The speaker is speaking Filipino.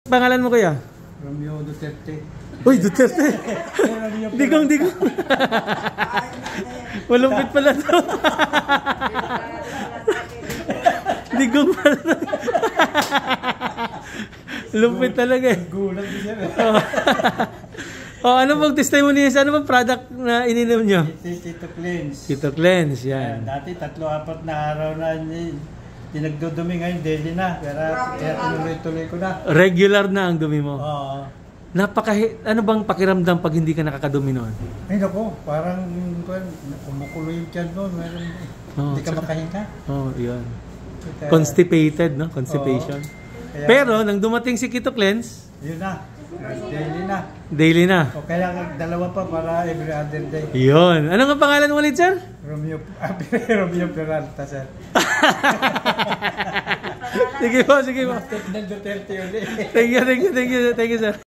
Pangalan mo kuya? Romeo Duterte. Uy, Duterte! Digong. Malupit pala to. Digong pala to. Lupit talaga eh. Gulang din siya. Ano bang testimony niya? Ano bang product na ininom nyo? Keto Cleanse. Keto Cleanse, yan. Dati 3-4 na araw na hindi nagdudumi, ngayon daily na. Kaya tuloy-tuloy ko na. Regular na ang dumi mo? Oo. Ano bang pakiramdam pag hindi ka nakakadumi noon? Ay naku, parang kumukulo yung tiyan mo. Hindi ka makahinga. Yun. Constipated, no? Constipation. Pero, nang dumating si Keto Cleanse, yun na. Daily na. Daily na. O kaya dalawa pa para every other day. Yun. Ano nga pangalan mo ulit, sir? Romeo Peralta, sir. Sige po. Duterte ulit. Thank you, sir.